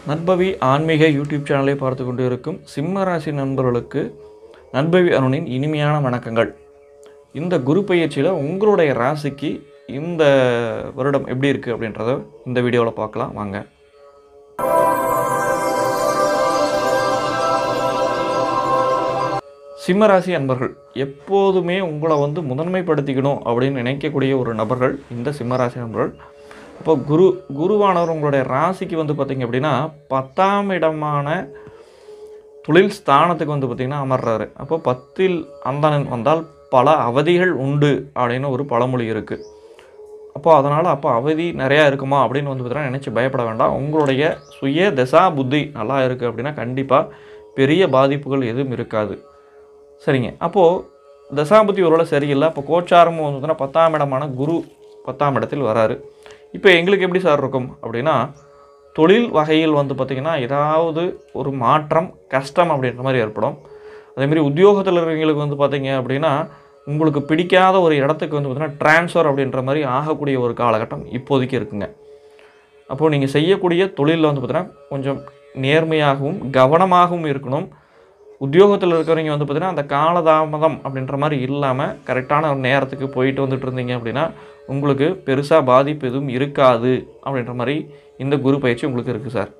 நட்பவி ஆன்மீக யூடியூப் சேனலை பார்த்து கொண்டு இருக்கும் சிம்ம ராசி நண்பர்களுக்கு நட்பவி அருணின் இனிமையான வணக்கங்கள். இந்த குரு பயிற்சியில் உங்களுடைய ராசிக்கு இந்த வருடம் எப்படி இருக்குது அப்படின்றத இந்த வீடியோவில் பார்க்கலாம் வாங்க. சிம்மராசி அன்பர்கள் எப்போதுமே உங்களை முதன்மைப்படுத்திக்கணும் அப்படின்னு நினைக்கக்கூடிய ஒரு நபர்கள் இந்த சிம்மராசி நண்பர்கள். இப்போ குருவானவர் உங்களுடைய ராசிக்கு பார்த்திங்க அப்படின்னா 10ஆம் இடமான தொழில் ஸ்தானத்துக்கு பார்த்திங்கன்னா அமர்றாரு. அப்போ 10இல் அந்தணன் வந்தால் பல அவதிகள் உண்டு அப்படின்னு ஒரு பழமொழி இருக்குது. அதனால் அவதி நிறையா இருக்குமா அப்படின்னு பார்த்தீங்கன்னா நினச்சி பயப்பட வேண்டாம். உங்களுடைய சுய தசா புத்தி நல்லா இருக்குது அப்படின்னா கண்டிப்பாக பெரிய பாதிப்புகள் எதுவும் இருக்காது. சரிங்க. அப்போது தசாபுத்தி ஒருவேளை சரியில்லை. அப்போ கோச்சாரமும் பார்த்தீங்கன்னா 10ஆம் இடமான குரு 10ஆம் இடத்தில் வராரு. இப்போ எங்களுக்கு எப்படி சார் இருக்கும் அப்படின்னா, தொழில் வகையில் பார்த்திங்கன்னா ஏதாவது ஒரு மாற்றம் கஷ்டம் அப்படின்ற மாதிரி ஏற்படும். அதேமாதிரி உத்தியோகத்தில் இருக்கிறவங்களுக்கு பார்த்திங்க அப்படின்னா உங்களுக்கு பிடிக்காத ஒரு இடத்துக்கு பார்த்திங்கன்னா ட்ரான்ஸ்ஃபர் அப்படின்ற மாதிரி ஆகக்கூடிய ஒரு காலகட்டம் இப்போதைக்கு இருக்குங்க. அப்போது நீங்கள் செய்யக்கூடிய தொழிலில் பார்த்திங்கன்னா கொஞ்சம் நேர்மையாகவும் கவனமாகவும் இருக்கணும். உத்தியோகத்தில் இருக்கிறவங்க பார்த்திங்கன்னா அந்த காலதாமதம் அப்படின்ற மாதிரி இல்லாமல் கரெக்டான ஒரு நேரத்துக்கு போயிட்டு வந்துட்டு இருந்தீங்க அப்படின்னா உங்களுக்கு பெருசாக பாதிப்பு எதுவும் இருக்காது அப்படின்ற மாதிரி இந்த குரு பயிற்சி உங்களுக்கு இருக்குது சார்.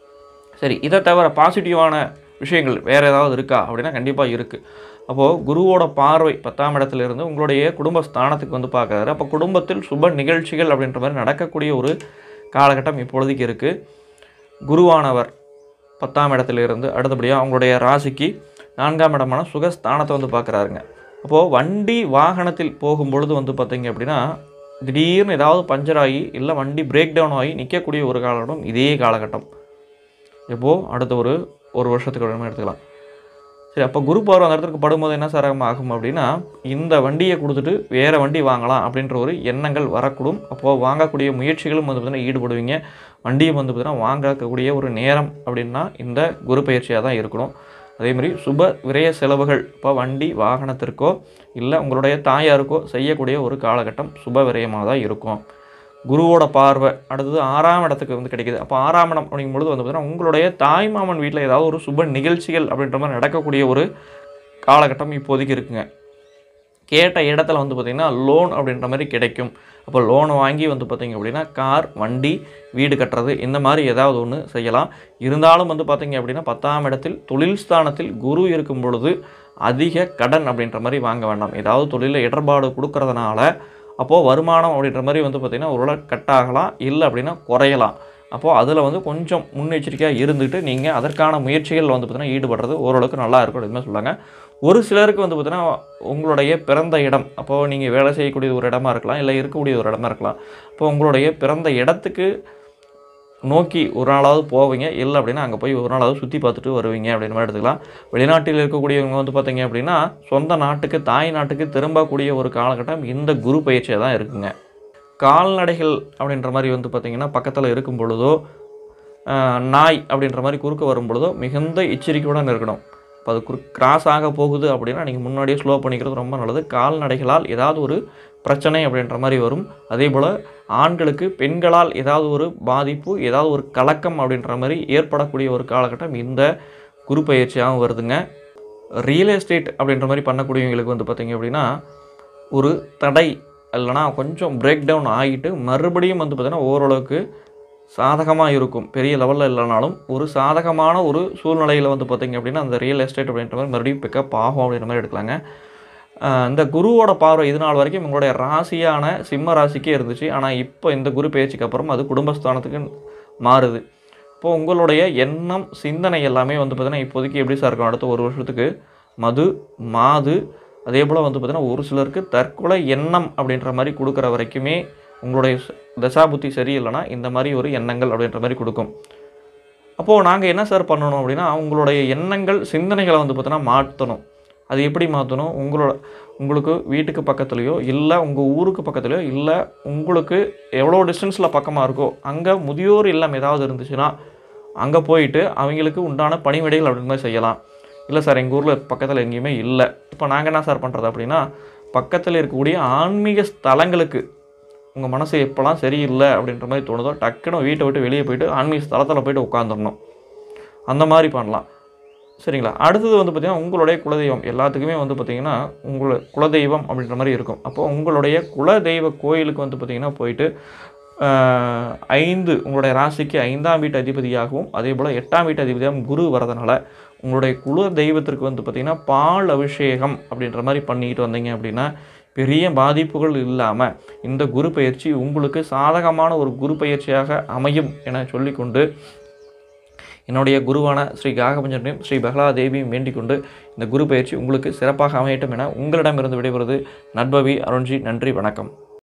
சரி, இதை தவிர பாசிட்டிவான விஷயங்கள் வேறு ஏதாவது இருக்கா அப்படின்னா கண்டிப்பாக இருக்குது. அப்போது குருவோட பார்வை 10ஆம் இடத்துலேருந்து உங்களுடைய குடும்ப ஸ்தானத்துக்கு பார்க்குறாரு. அப்போ குடும்பத்தில் சுப நிகழ்ச்சிகள் அப்படின்ற மாதிரி நடக்கக்கூடிய ஒரு காலகட்டம் இப்பொழுதுக்கு இருக்குது. குருவானவர் 10ஆம் இடத்துலேருந்து அடுத்தபடியாக அவங்களுடைய ராசிக்கு 4ஆம் இடமான சுகஸ்தானத்தை பார்க்குறாருங்க. அப்போது வண்டி வாகனத்தில் போகும்பொழுது பார்த்திங்க அப்படின்னா திடீர்னு ஏதாவது பஞ்சர் ஆகி இல்லை வண்டி பிரேக் டவுன் ஆகி நிற்கக்கூடிய ஒரு காலகட்டம் இதே காலகட்டம். எப்போது அடுத்த ஒரு வருஷத்துக்கு எடுத்துக்கலாம். சரி, அப்போ குரு பார்வை அந்த இடத்துக்கு படும்போது என்ன சார் ஆகும் அப்படின்னா இந்த வண்டியை கொடுத்துட்டு வேறு வண்டி வாங்கலாம் அப்படின்ற ஒரு எண்ணங்கள் வரக்கூடும். அப்போது வாங்கக்கூடிய முயற்சிகளும் பார்த்திங்கன்னா ஈடுபடுவீங்க. வண்டியை பார்த்திங்கன்னா வாங்கக்கூடிய ஒரு நேரம் அப்படின்னா இந்த குரு பயிற்சியாக தான் இருக்கணும். அதேமாதிரி சுப விரய செலவுகள் இப்போ வண்டி வாகனத்திற்கோ இல்லை உங்களுடைய தாயாருக்கோ செய்யக்கூடிய ஒரு காலகட்டம் சுப விரயமாக தான் இருக்கும். குருவோட பார்வை அடுத்தது 6ஆம் இடத்துக்கு கிடைக்கிது. அப்போ 6ஆம் இடம் அப்படிங்கும்பொழுது பார்த்திங்கன்னா உங்களுடைய தாய் மாமன் வீட்டில் ஏதாவது ஒரு சுப நிகழ்ச்சிகள் அப்படின்ற மாதிரி நடக்கக்கூடிய ஒரு காலகட்டம் இப்போதைக்கு இருக்குங்க. கேட்ட இடத்துல பார்த்திங்கன்னா லோன் அப்படின்ற மாதிரி கிடைக்கும். அப்போ லோனை வாங்கி பார்த்திங்க அப்படின்னா கார் வண்டி வீடு கட்டுறது இந்த மாதிரி ஏதாவது ஒன்று செய்யலாம். இருந்தாலும் பார்த்திங்க அப்படின்னா 10ஆம் இடத்தில் தொழில் ஸ்தானத்தில் குரு இருக்கும் பொழுது அதிக கடன் அப்படின்ற மாதிரி வாங்க வேண்டாம். ஏதாவது தொழிலில் இடர்பாடு கொடுக்கறதுனால அப்போது வருமானம் அப்படின்ற மாதிரி பார்த்திங்கன்னா ஒரு கட் ஆகலாம், இல்லை அப்படின்னா குறையலாம். அப்போது அதில் கொஞ்சம் முன்னெச்சரிக்கையாக இருந்துட்டு நீங்கள் அதற்கான முயற்சிகள் பார்த்திங்கன்னா ஈடுபடுறது ஓரளவுக்கு நல்லா இருக்கும் அப்படின்னு சொல்லுவாங்க. ஒரு சிலருக்கு பார்த்திங்கன்னா உங்களுடைய பிறந்த இடம், அப்போது நீங்கள் வேலை செய்யக்கூடிய ஒரு இடமா இருக்கலாம், இல்லை இருக்கக்கூடிய ஒரு இடமா இருக்கலாம். அப்போ உங்களுடைய பிறந்த இடத்துக்கு நோக்கி ஒரு நாளாவது போவீங்க, இல்லை அப்படின்னா அங்கே போய் ஒரு நாளாவது சுற்றி பார்த்துட்டு வருவீங்க அப்படின்னு மாதிரி எடுத்துக்கலாம். வெளிநாட்டில் இருக்கக்கூடியவங்க பார்த்திங்க அப்படின்னா சொந்த நாட்டுக்கு தாய் நாட்டுக்கு திரும்பக்கூடிய ஒரு காலகட்டம் இந்த குரு பயிற்சியாக தான் இருக்குங்க. கால்நடைகள் அப்படின்ற மாதிரி பார்த்திங்கன்னா பக்கத்தில் இருக்கும் பொழுதோ நாய் அப்படின்ற மாதிரி குறுக்க வரும் பொழுதோ மிகுந்த எச்சரிக்கையுடன் இருக்கணும். இப்போ அது கிராஸ் ஆக போகுது அப்படின்னா நீங்கள் முன்னாடியே ஸ்லோ பண்ணிக்கிறது ரொம்ப நல்லது. கால்நடைகளால் ஏதாவது ஒரு பிரச்சனை அப்படின்ற மாதிரி வரும். அதே போல் ஆண்களுக்கு பெண்களால் ஏதாவது ஒரு பாதிப்பு ஏதாவது ஒரு கலக்கம் அப்படின்ற மாதிரி ஏற்படக்கூடிய ஒரு காலகட்டம் இந்த குரு பயிற்சியாகவும் வருதுங்க. ரியல் எஸ்டேட் அப்படின்ற மாதிரி பண்ணக்கூடியவங்களுக்கு பார்த்திங்க அப்படின்னா ஒரு தடை இல்லைனா கொஞ்சம் பிரேக் டவுன் ஆகிட்டு மறுபடியும் பார்த்திங்கன்னா ஓரளவுக்கு சாதகமாக இருக்கும். பெரிய லெவலில் இல்லைனாலும் ஒரு சாதகமான ஒரு சூழ்நிலையில் பார்த்திங்க அப்படின்னா அந்த ரியல் எஸ்டேட் அப்படின்ற மாதிரி மறுபடியும் பிக்கப் ஆகும் அப்படின்ற மாதிரி எடுக்கலாங்க. இந்த குருவோட பார்வை இது நாள் வரைக்கும் உங்களுடைய ராசியான சிம்ம ராசிக்கே இருந்துச்சு. ஆனால் இப்போ இந்த குரு பயிற்சிக்கு அப்புறம் அது குடும்பஸ்தானத்துக்கு மாறுது. இப்போது உங்களுடைய எண்ணம் சிந்தனை எல்லாமே பார்த்திங்கன்னா இப்போதைக்கு எப்படி சார் இருக்கும் அடுத்த ஒரு வருஷத்துக்கு மது மாது அதே போல் பார்த்திங்கன்னா ஒரு சிலருக்கு தற்கொலை எண்ணம் அப்படின்ற மாதிரி கொடுக்குற வரைக்குமே உங்களுடைய தசாபுத்தி சரியில்லைனா இந்த மாதிரி ஒரு எண்ணங்கள் அப்படின்ற மாதிரி கொடுக்கும். அப்போது நாங்கள் என்ன சார் பண்ணணும் அப்படின்னா உங்களுடைய எண்ணங்கள் சிந்தனைகளை பார்த்தீங்கன்னா மாற்றணும். அது எப்படி மாற்றணும்? உங்களுக்கு வீட்டுக்கு பக்கத்துலேயோ இல்லை உங்கள் ஊருக்கு பக்கத்துலையோ இல்லை உங்களுக்கு எவ்வளோ டிஸ்டன்ஸில் பக்கமாக இருக்கோ அங்கே முதியோர் இல்லம் ஏதாவது இருந்துச்சுன்னா அங்கே போயிட்டு அவங்களுக்கு உண்டான பணிவிடைகள் அப்படின்ற மாதிரி செய்யலாம். இல்லை சார் எங்கள் ஊரில் பக்கத்தில் எங்கேயுமே இல்லை, இப்போ நாங்கள் என்ன சார் பண்ணுறது அப்படின்னா பக்கத்தில் இருக்கக்கூடிய ஆன்மீக ஸ்தலங்களுக்கு உங்கள் மனசு எப்போல்லாம் சரியில்லை அப்படின்ற மாதிரி தோணுதோ டக்குன்னு வீட்டை விட்டு வெளியே போயிட்டு ஆன்மீக ஸ்தலத்தில் போய்ட்டு உட்காந்துடணும். அந்த மாதிரி பண்ணலாம். சரிங்களா? அடுத்தது வந்து பார்த்திங்கன்னா உங்களுடைய குலதெய்வம் எல்லாத்துக்குமே வந்து பார்த்திங்கன்னா குலதெய்வம் அப்படின்ற மாதிரி இருக்கும். அப்போது உங்களுடைய குலதெய்வ கோயிலுக்கு வந்து பார்த்திங்கன்னா போயிட்டு 5 உங்களுடைய ராசிக்கு 5ஆம் வீட்டு அதிபதியாகவும் அதே போல் 8ஆம் வீட்டு அதிபதியாகவும் குரு வரதுனால உங்களுடைய குல தெய்வத்திற்கு வந்து பார்த்திங்கன்னா பால் அபிஷேகம் அப்படின்ற மாதிரி பண்ணிக்கிட்டு வந்தீங்க அப்படின்னா பெரிய பாதிப்புகள் இல்லாமல் இந்த குரு பயிற்சி உங்களுக்கு சாதகமான ஒரு குரு பயிற்சியாக அமையும் என சொல்லிக்கொண்டு என்னுடைய குருவான ஸ்ரீ காகபஞ்சனையும் ஸ்ரீ பகலா தேவியும் வேண்டிக் கொண்டு இந்த குரு பயிற்சி உங்களுக்கு சிறப்பாக அமையட்டும் என உங்களிடமிருந்து விடைபெறுவது நட்பவி அருண்ஜி. நன்றி, வணக்கம்.